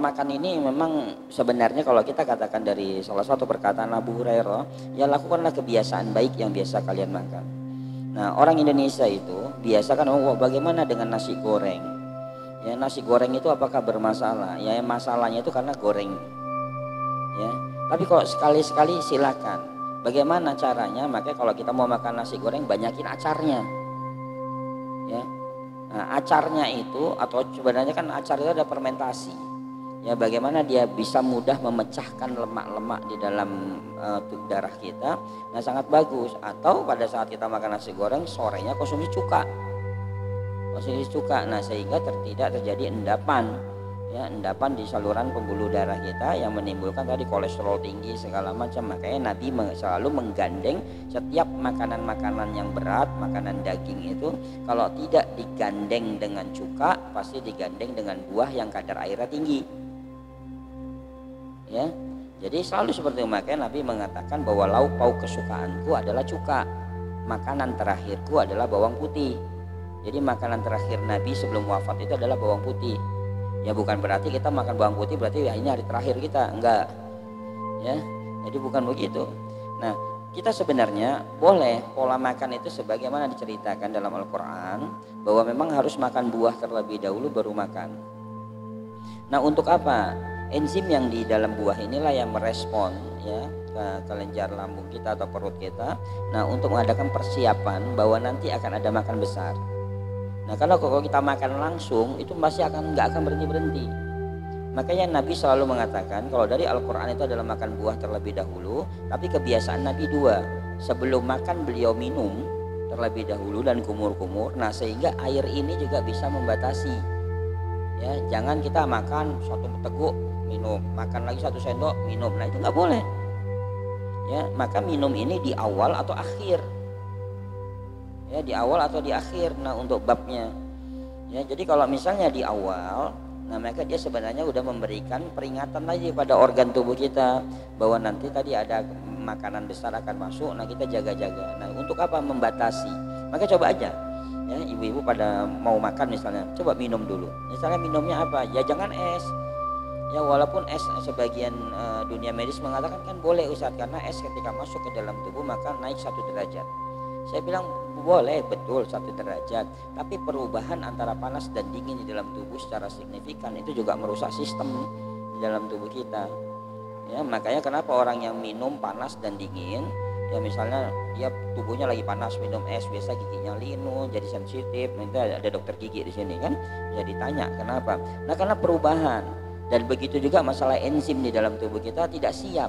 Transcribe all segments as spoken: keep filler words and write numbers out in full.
makan ini memang sebenarnya kalau kita katakan dari salah satu perkataan Abu Hurairah, ya lakukanlah kebiasaan baik yang biasa kalian makan. Nah, orang Indonesia itu biasa kan, oh bagaimana dengan nasi goreng? Ya, nasi goreng itu apakah bermasalah? Ya, masalahnya itu karena goreng. Ya, tapi kalau sekali-sekali silakan. Bagaimana caranya? Makanya kalau kita mau makan nasi goreng, banyakin acarnya. Ya. Nah, acarnya itu, atau sebenarnya kan acar itu ada fermentasi. Ya, bagaimana dia bisa mudah memecahkan lemak-lemak di dalam uh, darah kita. Nah, sangat bagus. Atau pada saat kita makan nasi goreng, sorenya konsumsi cuka. Konsumsi cuka. Nah, sehingga ter, tidak terjadi endapan. Ya, endapan di saluran pembuluh darah kita yang menimbulkan tadi kolesterol tinggi segala macam. Makanya Nabi selalu menggandeng setiap makanan-makanan yang berat, makanan daging itu kalau tidak digandeng dengan cuka, pasti digandeng dengan buah yang kadar airnya tinggi. Ya, jadi selalu seperti itu. Makanya Nabi mengatakan bahwa lauk pauk kesukaanku adalah cuka, makanan terakhirku adalah bawang putih. Jadi makanan terakhir Nabi sebelum wafat itu adalah bawang putih. Ya, bukan berarti kita makan bawang putih berarti ya ini hari terakhir kita, enggak. Ya, jadi bukan begitu. Nah, kita sebenarnya boleh pola makan itu sebagaimana diceritakan dalam Al-Quran, bahwa memang harus makan buah terlebih dahulu baru makan. Nah, untuk apa? Enzim yang di dalam buah inilah yang merespon ya ke kelenjar lambung kita atau perut kita. Nah, untuk mengadakan persiapan bahwa nanti akan ada makan besar. Nah, kalau kalau kita makan langsung itu masih akan nggak akan berhenti berhenti. Makanya Nabi selalu mengatakan kalau dari Al-Quran itu adalah makan buah terlebih dahulu, tapi kebiasaan Nabi dua, sebelum makan beliau minum terlebih dahulu dan kumur-kumur. Nah, sehingga air ini juga bisa membatasi. Ya, jangan kita makan satu teguk minum, makan lagi satu sendok minum. Nah, itu nggak boleh. Ya, maka minum ini di awal atau akhir. Ya, di awal atau di akhir. Nah, untuk babnya ya, jadi kalau misalnya di awal, nah maka dia sebenarnya udah memberikan peringatan lagi pada organ tubuh kita bahwa nanti tadi ada makanan besar akan masuk. Nah, kita jaga-jaga. Nah, untuk apa? Membatasi. Maka coba aja ya, ibu-ibu pada mau makan misalnya, coba minum dulu. Misalnya minumnya apa? Ya jangan es. Ya, walaupun es sebagian uh, dunia medis mengatakan kan boleh Ustaz, karena es ketika masuk ke dalam tubuh maka naik satu derajat. Saya bilang boleh, betul satu derajat, tapi perubahan antara panas dan dingin di dalam tubuh secara signifikan itu juga merusak sistem di dalam tubuh kita. Ya, makanya kenapa orang yang minum panas dan dingin, ya misalnya dia tubuhnya lagi panas minum es, biasa giginya linu, jadi sensitif. Nanti ada dokter gigi di sini kan, jadi tanya kenapa? Nah, karena perubahan. Dan begitu juga masalah enzim di dalam tubuh kita tidak siap.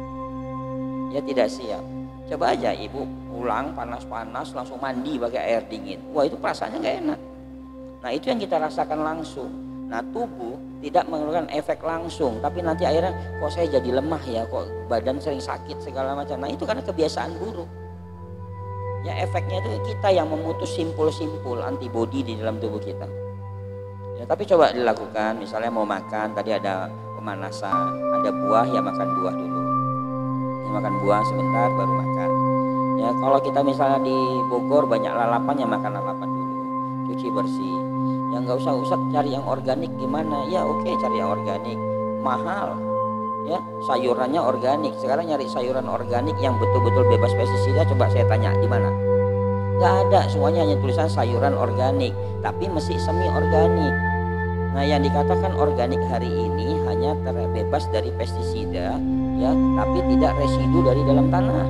Ya, tidak siap. Coba aja ibu pulang panas-panas langsung mandi pakai air dingin. Wah, itu perasaannya nggak enak. Nah, itu yang kita rasakan langsung. Nah, tubuh tidak mengeluarkan efek langsung, tapi nanti akhirnya kok saya jadi lemah ya, kok badan sering sakit segala macam. Nah, itu karena kebiasaan buruk. Ya, efeknya itu kita yang memutus simpul-simpul antibodi di dalam tubuh kita. Ya, tapi coba dilakukan. Misalnya mau makan, tadi ada pemanasan, ada buah, ya makan buah dulu. Makan buah sebentar baru makan. Ya, kalau kita misalnya di Bogor banyak lalapan, ya makan lalapan dulu, cuci bersih. Ya, nggak usah usah cari yang organik gimana? Ya oke, okay, cari yang organik, mahal. Ya, sayurannya organik. Sekarang nyari sayuran organik yang betul-betul bebas pestisida, coba saya tanya di mana? Nggak ada, semuanya hanya tulisan sayuran organik, tapi mesti semi organik. Nah, yang dikatakan organik hari ini hanya terbebas dari pestisida, ya, tapi tidak residu dari dalam tanah.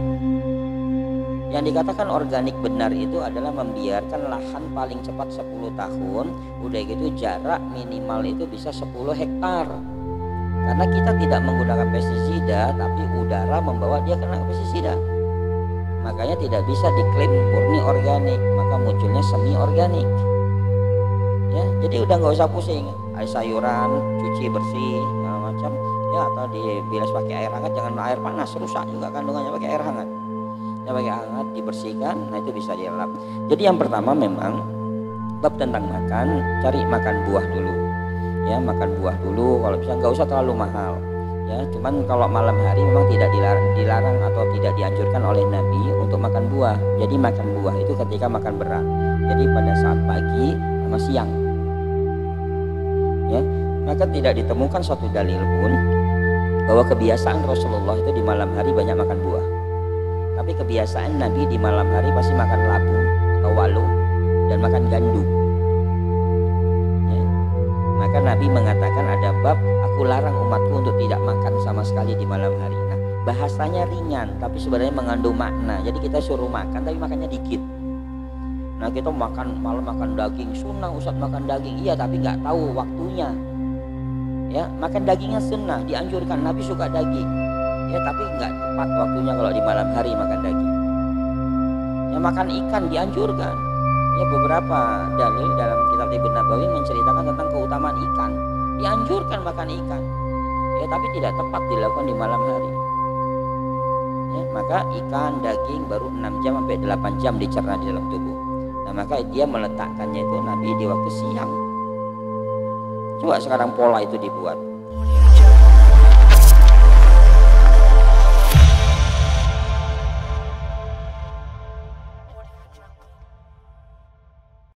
Yang dikatakan organik benar itu adalah membiarkan lahan paling cepat sepuluh tahun, udah gitu jarak minimal itu bisa sepuluh hektar. Karena kita tidak menggunakan pestisida, tapi udara membawa dia kena pestisida. Makanya tidak bisa diklaim murni organik, maka munculnya semi organik. Ya, jadi udah nggak usah pusing, air sayuran cuci bersih segala macam, ya, atau dibilas pakai air hangat, jangan air panas, rusak juga kandungannya, pakai air hangat. Ya, pakai hangat dibersihkan, nah itu bisa dielap. Jadi yang pertama memang bab tentang makan, cari makan buah dulu. Ya, makan buah dulu, kalau bisa nggak usah terlalu mahal. Ya, cuman kalau malam hari memang tidak dilarang, dilarang atau tidak dianjurkan oleh Nabi untuk makan buah. Jadi makan buah itu ketika makan berat. Jadi pada saat pagi sama siang. Ya, Maka tidak ditemukan suatu dalil pun bahwa kebiasaan Rasulullah itu di malam hari banyak makan buah. Tapi kebiasaan Nabi di malam hari pasti makan labu atau walu dan makan gandum. Ya. Maka Nabi mengatakan ada bab aku larang umatku untuk tidak makan sama sekali di malam hari. Nah, bahasanya ringan tapi sebenarnya mengandung makna. Jadi kita suruh makan tapi makannya dikit. Nah kita makan malam makan daging sunnah, Ustadz makan daging iya tapi nggak tahu waktunya. Ya makan dagingnya sunnah, dianjurkan, Nabi suka daging. Ya tapi nggak tepat waktunya kalau di malam hari makan daging. Ya makan ikan dianjurkan. Ya beberapa dalil dalam kitab Ibnu Nabawi menceritakan tentang keutamaan ikan. Dianjurkan makan ikan. Ya tapi tidak tepat dilakukan di malam hari. Ya, maka ikan, daging baru enam jam sampai delapan jam dicerna di dalam tubuh. Nah maka dia meletakkannya itu Nabi di waktu siang. Coba sekarang pola itu dibuat.